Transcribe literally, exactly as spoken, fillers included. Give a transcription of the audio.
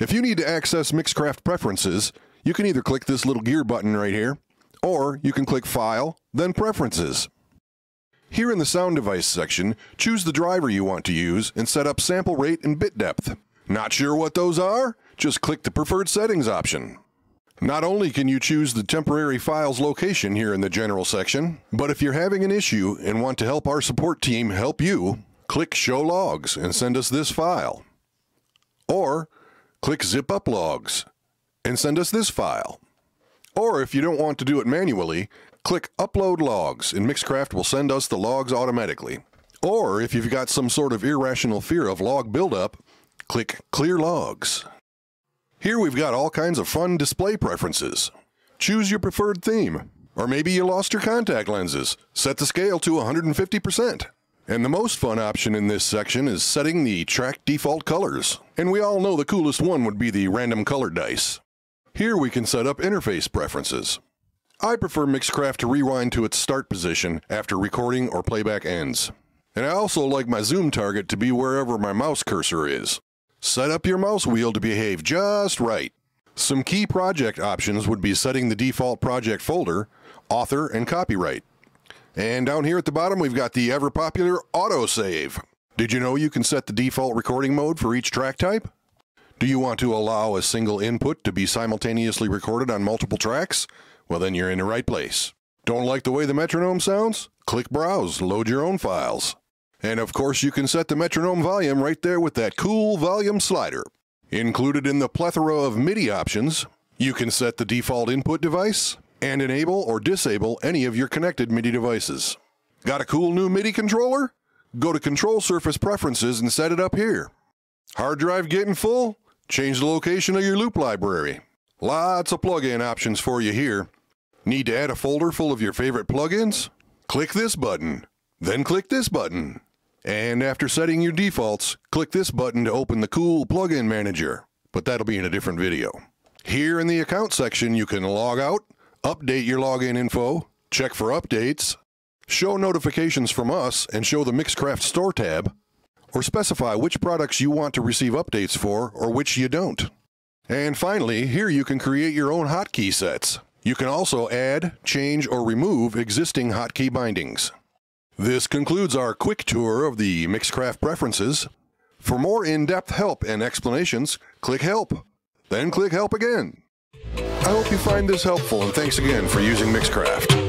If you need to access Mixcraft preferences, you can either click this little gear button right here, or you can click File, then Preferences. Here in the Sound Device section, choose the driver you want to use and set up sample rate and bit depth. Not sure what those are? Just click the Preferred Settings option. Not only can you choose the temporary file's location here in the General section, but if you're having an issue and want to help our support team help you, click Show Logs and send us this file. Or click Zip Up Logs and send us this file. Or if you don't want to do it manually, click Upload Logs and Mixcraft will send us the logs automatically. Or if you've got some sort of irrational fear of log buildup, click Clear Logs. Here we've got all kinds of fun display preferences. Choose your preferred theme. Or maybe you lost your contact lenses. Set the scale to one hundred fifty percent. And the most fun option in this section is setting the track default colors. And we all know the coolest one would be the random color dice. Here we can set up interface preferences. I prefer Mixcraft to rewind to its start position after recording or playback ends. And I also like my zoom target to be wherever my mouse cursor is. Set up your mouse wheel to behave just right. Some key project options would be setting the default project folder, author, and copyright. And down here at the bottom we've got the ever popular autosave. Did you know you can set the default recording mode for each track type? Do you want to allow a single input to be simultaneously recorded on multiple tracks? Well, then you're in the right place. Don't like the way the metronome sounds? Click Browse, load your own files. And of course you can set the metronome volume right there with that cool volume slider. Included in the plethora of MIDI options, you can set the default input device and enable or disable any of your connected MIDI devices. Got a cool new MIDI controller? Go to Control Surface Preferences and set it up here. Hard drive getting full? Change the location of your loop library. Lots of plugin options for you here. Need to add a folder full of your favorite plugins? Click this button, then click this button. And after setting your defaults, click this button to open the cool plugin manager, but that'll be in a different video. Here in the account section you can log out, update your login info, check for updates, show notifications from us and show the Mixcraft Store tab, or specify which products you want to receive updates for or which you don't. And finally, here you can create your own hotkey sets. You can also add, change, or remove existing hotkey bindings. This concludes our quick tour of the Mixcraft preferences. For more in-depth help and explanations, click Help, then click Help again. I hope you find this helpful and thanks again for using Mixcraft.